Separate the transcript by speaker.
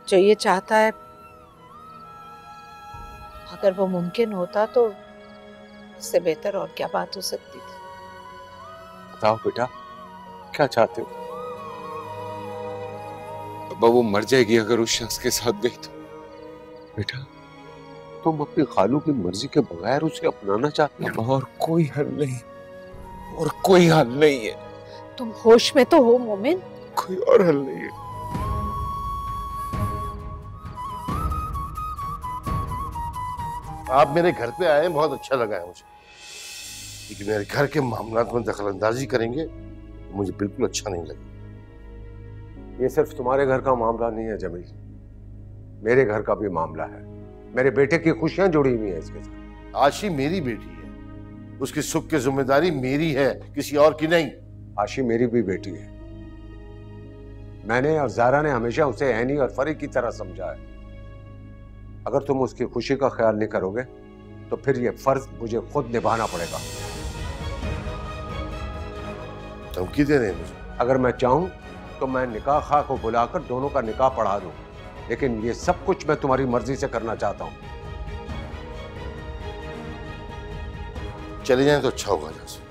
Speaker 1: जो ये चाहता है, अगर वो मुमकिन होता तो इससे बेहतर और क्या बात हो सकती थी।
Speaker 2: बताओ बेटा, क्या चाहते हो? अब वो मर जाएगी अगर उस शख्स के साथ गई तो। बेटा, तुम अपनी खालू की मर्जी के बगैर उसे अपनाना चाहते हो? और कोई हल नहीं, और कोई हल नहीं है।
Speaker 1: तुम होश में तो हो मोमिन?
Speaker 2: कोई और हल नहीं है।
Speaker 3: आप मेरे घर पे आए, बहुत अच्छा लगा है मुझे, लेकिन मेरे घर के मामलात में दखलंदाजी करेंगे मुझे बिल्कुल अच्छा नहीं लगा।
Speaker 2: ये सिर्फ तुम्हारे घर का मामला नहीं है जमील, मेरे घर का भी मामला है। मेरे बेटे की खुशियां जुड़ी हुई हैं इसके साथ।
Speaker 3: आशी मेरी बेटी है, उसकी सुख की जिम्मेदारी मेरी है, किसी और की नहीं।
Speaker 2: आशी मेरी भी बेटी है। मैंने और ज़ारा ने हमेशा उसे ऐनी और फरी की तरह समझा है। अगर तुम उसकी खुशी का ख्याल नहीं करोगे तो फिर यह फर्ज मुझे खुद निभाना पड़ेगा।
Speaker 3: धमकी दे रहे हैं मुझे?
Speaker 2: अगर मैं चाहूं तो मैं निकाह खां को बुलाकर दोनों का निकाह पढ़ा दूं, लेकिन ये सब कुछ मैं तुम्हारी मर्जी से करना चाहता हूं।
Speaker 3: चले जाएं तो अच्छा होगा।